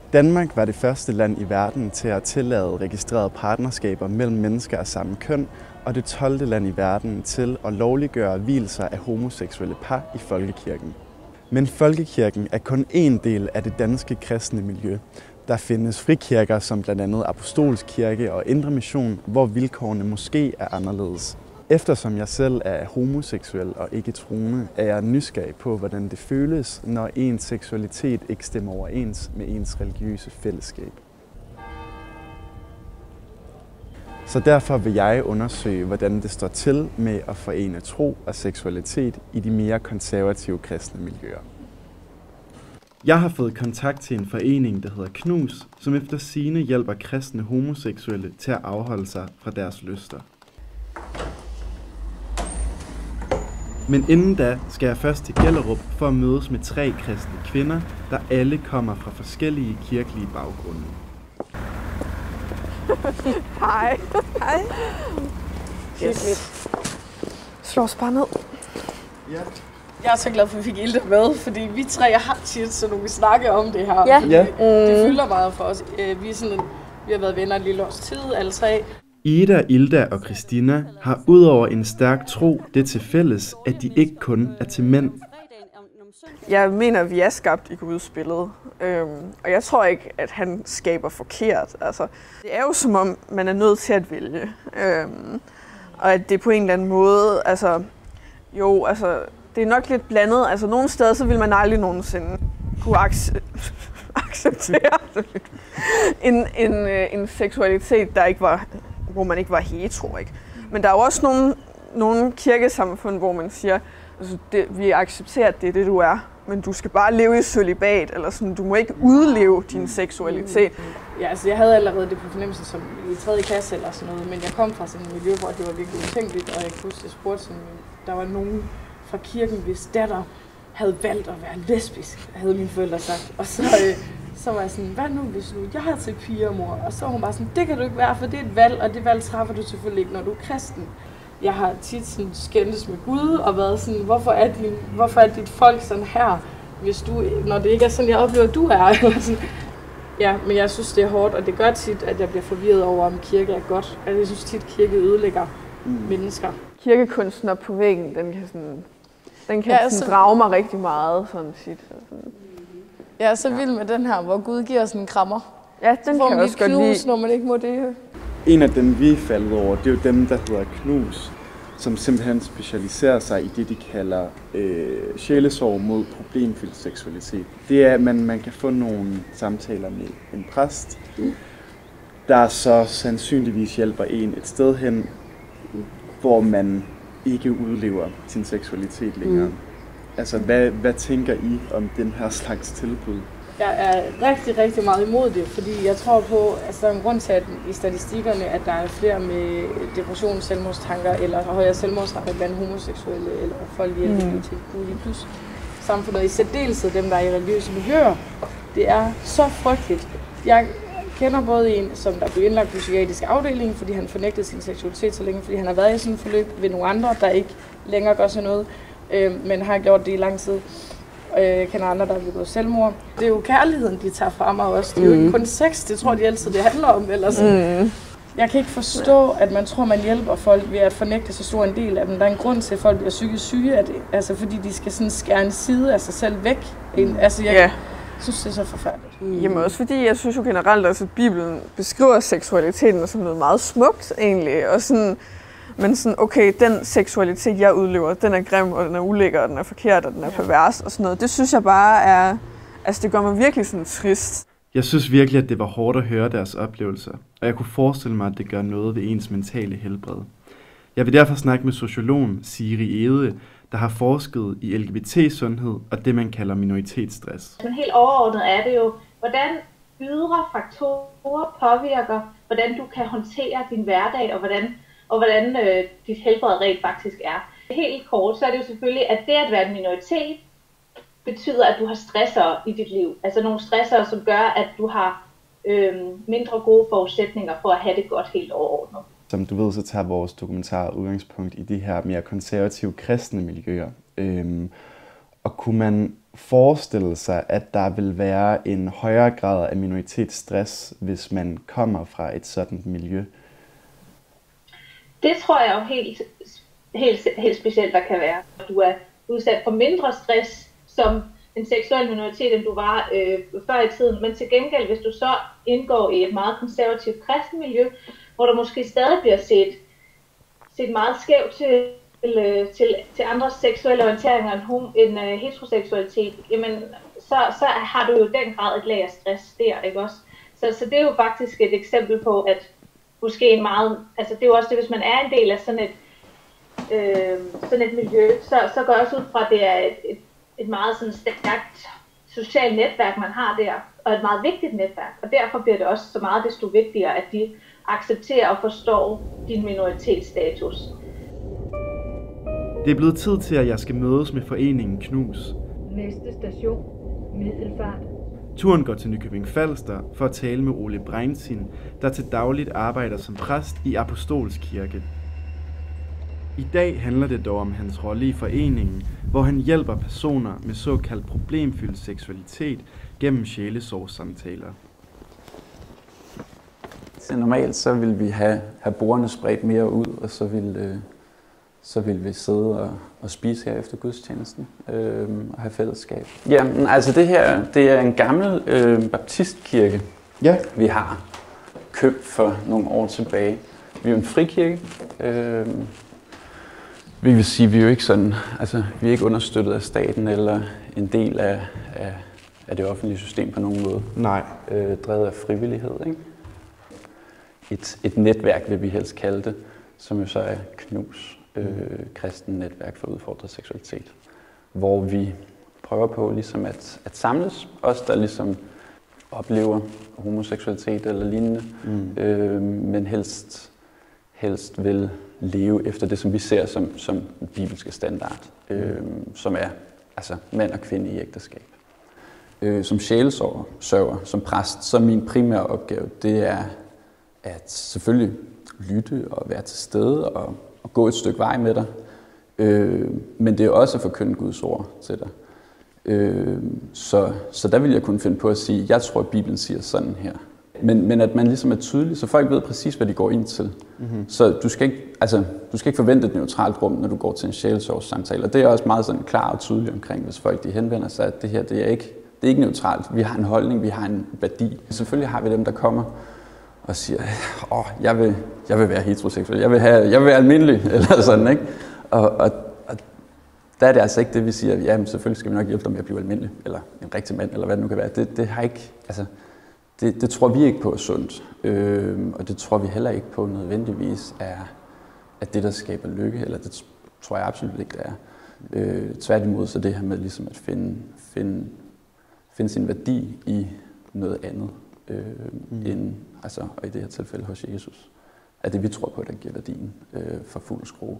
Danmark var det første land i verden til at tillade registrerede partnerskaber mellem mennesker af samme køn, og det 12. land i verden til at lovliggøre vielser af homoseksuelle par i folkekirken. Men folkekirken er kun en del af det danske kristne miljø. Der findes frikirker som blandt andet Apostolsk Kirke og Indre Mission, hvor vilkårene måske er anderledes. Eftersom jeg selv er homoseksuel og ikke troende, er jeg nysgerrig på, hvordan det føles, når ens seksualitet ikke stemmer overens med ens religiøse fællesskab. Så derfor vil jeg undersøge, hvordan det står til med at forene tro og seksualitet i de mere konservative kristne miljøer. Jeg har fået kontakt til en forening, der hedder KNUS, som efter sigende hjælper kristne homoseksuelle til at afholde sig fra deres lyster. Men inden da skal jeg først til Gellerup for at mødes med 3 kristne kvinder, der alle kommer fra forskellige kirkelige baggrunde. Hej. Hej. Yes. Slå os bare ned. Ja. Jeg er så glad for, at vi fik Ilde med, fordi vi 3 har tit, så nu vi snakker om det her. Ja. Det fylder meget for os. Vi har været venner en lille års tid, alle 3. Ida, Ilda og Christina har udover en stærk tro det til fælles, at de ikke kun er til mænd. Jeg mener, at vi er skabt i Guds billede. Og jeg tror ikke, at han skaber forkert. Altså, det er jo som om, man er nødt til at vælge. Og at det på en eller anden måde, det er nok lidt blandet. Altså, nogle steder, så vil man aldrig nogensinde kunne acceptere en seksualitet, der ikke var, hvor man ikke var hetero, ikke? Men der er jo også nogle kirkesamfund, hvor man siger, altså vi accepterer, at det er det, du er, men du skal bare leve i cølibat, eller sådan, du må ikke udleve din seksualitet. Ja, altså jeg havde allerede det på fornemmelsen som i 3. klasse eller sådan noget, men jeg kom fra sådan et miljø, hvor det var virkelig utænkeligt, og jeg kunne huske, jeg spurgte sådan, der var nogen fra kirken, hvis datter havde valgt at være lesbisk, havde mine forældre sagt. Og så var jeg sådan, hvad nu hvis nu jeg har til piger, mor? Og så var hun bare sådan, det kan du ikke være, for det er et valg, og det valg træffer du selvfølgelig ikke, når du er kristen. Jeg har tit sådan skændtes med Gud og været sådan, hvorfor er dit folk sådan her, når det ikke er sådan, jeg oplever, at du er. Eller sådan. Ja, men jeg synes, det er hårdt, og det gør tit, at jeg bliver forvirret over, om kirke er godt. Altså, jeg synes tit, kirke ødelægger mennesker. Kirkekunstner på væggen, den kan drage mig rigtig meget, sådan sit. Jeg er så vild med den her, hvor Gud giver sådan en krammer. Ja, den kan jeg også godt lide. Når man ikke må det. En af dem, vi faldt over, det er jo dem, der hedder KNUS, som simpelthen specialiserer sig i det, de kalder sjælesorg mod problemfyldt seksualitet. Det er, at man kan få nogle samtaler med en præst, der så sandsynligvis hjælper en et sted hen, hvor man ikke udlever sin seksualitet længere. Altså, hvad tænker I om den her slags tilbud? Jeg er rigtig, rigtig meget imod det, fordi jeg tror på, altså der er en grund til, at i statistikkerne, at der er flere med depression, selvmordstanker eller højere selvmordsrate blandt homoseksuelle eller folk i LGBTQ+ samfundet, i særdeleshed dem, der er i religiøse miljøer. Det er så frygteligt. Jeg kender både en, som der blev indlagt på psykiatrisk afdeling, fordi han fornægtede sin seksualitet så længe, fordi han har været i sådan et forløb ved nogle andre, der ikke længere gør sådan noget, men har gjort det i lang tid. Jeg kender andre, der har begået selvmord. Det er jo kærligheden, de tager fra mig også. Det er jo ikke kun sex, det tror de altid, det handler om. Eller sådan. Jeg kan ikke forstå, at man tror, man hjælper folk ved at fornægte så stor en del af dem. Der er en grund til, at folk bliver psykisk syge af det. Altså fordi de skal sådan skære en side af sig selv væk. Altså jeg synes, det er så forfærdeligt. Jamen også fordi, jeg synes jo generelt, at Bibelen beskriver seksualiteten som noget meget smukt egentlig. Og sådan, men sådan, okay, den seksualitet, jeg udlever, den er grim, og den er ulækker, og den er forkert, og den er pervers og sådan noget. Det synes jeg bare er, altså det gør mig virkelig sådan trist. Jeg synes virkelig, at det var hårdt at høre deres oplevelser, og jeg kunne forestille mig, at det gør noget ved ens mentale helbred. Jeg vil derfor snakke med sociologen Siri Ede, der har forsket i LGBT-sundhed og det, man kalder minoritetsstress. Men helt overordnet er det jo, hvordan ydre faktorer påvirker, hvordan du kan håndtere din hverdag, og hvordan dit helbred rent faktisk er. Helt kort, så er det jo selvfølgelig, at det at være en minoritet, betyder, at du har stressere i dit liv. Altså nogle stressere, som gør, at du har mindre gode forudsætninger for at have det godt helt overordnet. Som du ved, så tager vores dokumentar udgangspunkt i de her mere konservative kristne miljøer. Og kunne man forestille sig, at der vil være en højere grad af minoritetsstress, hvis man kommer fra et sådan miljø? Det tror jeg jo helt specielt, der kan være. Du er udsat for mindre stress som en seksuel minoritet, end du var før i tiden. Men til gengæld, hvis du så indgår i et meget konservativt kristen miljø, hvor der måske stadig bliver set meget skævt til andre seksuelle orienteringer end heteroseksualitet, jamen så har du jo i den grad et lag af stress der, ikke også? Så det er jo faktisk et eksempel på, at måske en meget, altså det er jo også det, hvis man er en del af sådan et miljø, så går jeg også ud fra, at det er et meget sådan stærkt socialt netværk, man har der, og et meget vigtigt netværk, og derfor bliver det også så meget desto vigtigere, at de accepterer og forstår din minoritetsstatus. Det er blevet tid til, at jeg skal mødes med foreningen Knus. Næste station, Middelfart. Turen går til Nykøbing Falster for at tale med Ole Breinsin, der til dagligt arbejder som præst i Apostolsk Kirke. I dag handler det dog om hans rolle i foreningen, hvor han hjælper personer med såkaldt problemfyldt seksualitet gennem sjælesorgssamtaler. Så normalt så vil vi have bordene spredt mere ud, og så vil vi sidde og spise her efter gudstjenesten og have fællesskab. Ja, altså det her, det er en gammel baptistkirke, vi har købt for nogle år tilbage. Vi er en frikirke. Vi vil sige, vi er jo ikke sådan, altså vi er ikke understøttet af staten eller en del af det offentlige system på nogen måde. Nej. Drevet af frivillighed, ikke? Et netværk vil vi helst kalde det, som jo så er Knus, kristen netværk for udfordret seksualitet, hvor vi prøver på ligesom at samles, os der ligesom oplever homoseksualitet eller lignende, men helst vil leve efter det, som vi ser som bibelske standard, som er altså mand og kvinde i ægteskab. Som sjælesørger, som præst, så min primære opgave, det er at selvfølgelig lytte og være til stede og gå et stykke vej med dig. Men det er også at forkynde Guds ord til dig. Så der vil jeg kunne finde på at sige, jeg tror, at Bibelen siger sådan her. Men at man ligesom er tydelig, så folk ved præcis, hvad de går ind til. Mm-hmm. Så du skal ikke forvente et neutralt rum, når du går til en sjælesorgssamtale. Og det er også meget sådan klar og tydelig omkring, hvis folk de henvender sig, at det her det er ikke neutralt. Vi har en holdning, vi har en værdi. Selvfølgelig har vi dem, der kommer og siger, jeg vil være heteroseksuel, jeg vil være almindelig, eller sådan, ikke? Og der er det altså ikke det, vi siger, jamen selvfølgelig skal vi nok hjælpe dig med at blive almindelig, eller en rigtig mand, eller hvad det nu kan være. Det har ikke, altså, det tror vi ikke på er sundt, og det tror vi heller ikke på nødvendigvis er det, der skaber lykke, eller det tror jeg absolut ikke, det er. Tværtimod så det her med ligesom at finde sin værdi i noget andet, end, altså, og i det her tilfælde hos Jesus, er det vi tror på, der giver værdien for fuld skrue.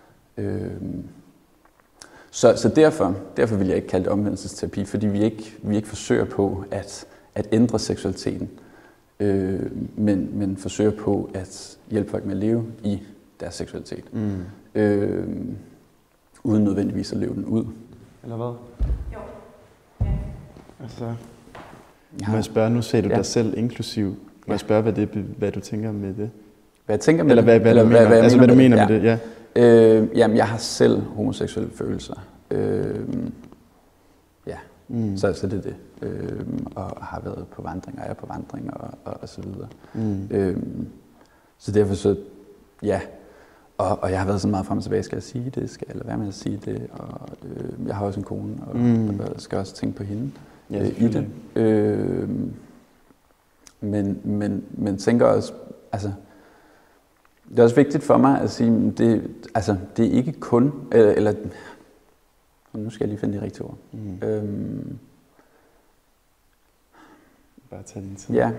Så derfor vil jeg ikke kalde det omvendelsesterapi, fordi vi ikke forsøger på at ændre seksualiteten, men forsøger på at hjælpe folk med at leve i deres seksualitet, uden nødvendigvis at leve den ud. Eller hvad? Jo. Ja. Altså, må jeg spørge, nu sagde du dig selv inklusiv. Må jeg spørge, hvad du tænker med det? Hvad jeg tænker med eller det? Hvad du mener? Altså, hvad du mener med det, ja. Jamen, jeg har selv homoseksuelle følelser. Så det er det. Og har været på vandring, og er på vandring, og så videre. Så derfor så, ja. Og jeg har været sådan meget frem og tilbage, skal jeg sige det? Skal jeg lade være med at sige det? Og jeg har også en kone, og skal også tænke på hende i det. Men tænker også, altså, det er også vigtigt for mig at sige, det er ikke kun, eller nu skal jeg lige finde de rigtige ord. Bare tage din tid. Ja.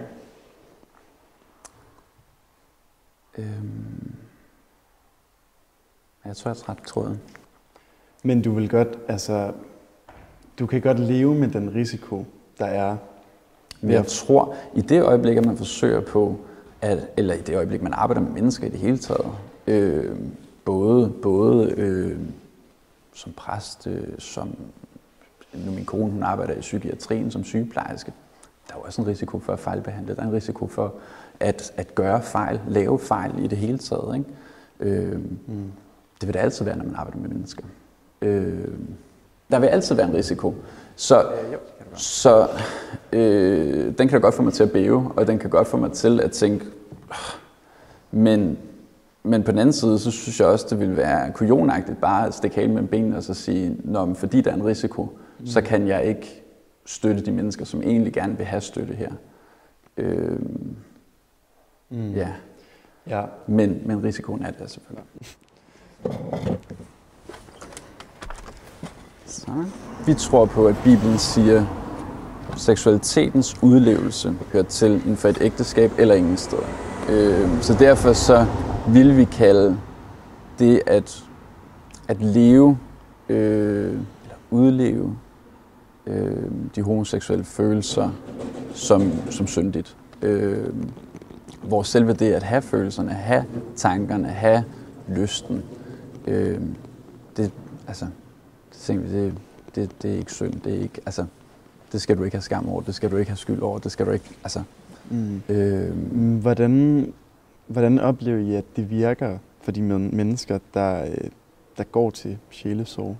Jeg tror, jeg træt tråden. Men du vil godt, altså, du kan godt leve med den risiko, der er. Men jeg tror, i det øjeblik, at man forsøger på, eller i det øjeblik, man arbejder med mennesker i det hele taget, både som præst, som nu min kone, hun arbejder i psykiatrien som sygeplejerske. Der er jo også en risiko for at fejlbehandle. Der er en risiko for at gøre fejl, lave fejl i det hele taget. Ikke? Det vil der altid være, når man arbejder med mennesker. Der vil altid være en risiko. Så den kan da godt få mig til at bæve, og den kan godt få mig til at tænke, men på den anden side, så synes jeg også, det ville være kujonagtigt bare at stikke halen mellem benene og så sige, fordi der er en risiko, så kan jeg ikke støtte de mennesker, som egentlig gerne vil have støtte her. Ja. Men risikoen er det selvfølgelig. Så. Vi tror på, at Bibelen siger, at seksualitetens udlevelse hører til inden for et ægteskab eller ingen steder. Så derfor så vil vi kalde det at leve eller udleve de homoseksuelle følelser som syndigt. Hvor selve det at have følelserne, have tankerne, have lysten, det er ikke synd. Det er ikke, det skal du ikke have skam over, det skal du ikke have skyld over, det skal du ikke, Hvordan oplever I, at det virker for de mennesker, der går til sjælesorg?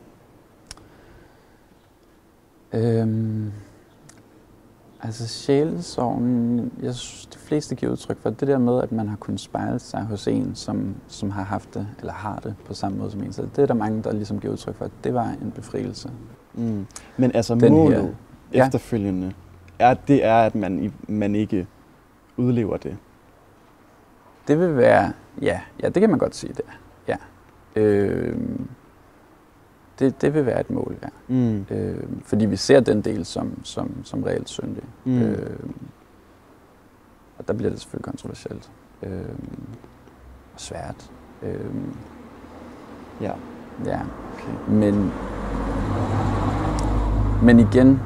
Sjælesorgen, jeg synes, de fleste giver udtryk for det der med, at man har kunnet spejle sig hos en, som har haft det, eller har det på samme måde som en. Så det er der mange, der ligesom giver udtryk for, at det var en befrielse. Men målet efterfølgende, det er, at man ikke udlever det? Det vil være, ja, det kan man godt sige, det er. Ja. Det vil være et mål, ja. Fordi vi ser den del som reelt syndig. Og der bliver det selvfølgelig kontroversielt. Og svært. Ja. Okay. Men igen,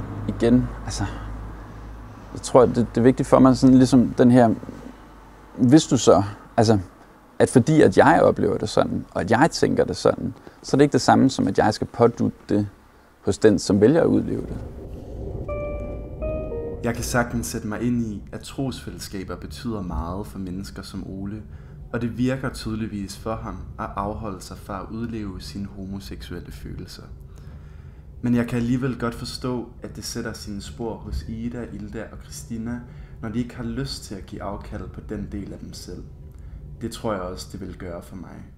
jeg tror, det er vigtigt for mig, sådan ligesom den her, hvis du så, at fordi at jeg oplever det sådan, og at jeg tænker det sådan, så er det ikke det samme som, at jeg skal pådutte det hos den, som vælger at udleve det. Jeg kan sagtens sætte mig ind i, at trosfællesskaber betyder meget for mennesker som Ole, og det virker tydeligvis for ham at afholde sig fra at udleve sine homoseksuelle følelser. Men jeg kan alligevel godt forstå, at det sætter sine spor hos Ida, Ilda og Christina, når de ikke har lyst til at give afkald på den del af dem selv. Det tror jeg også, det vil gøre for mig.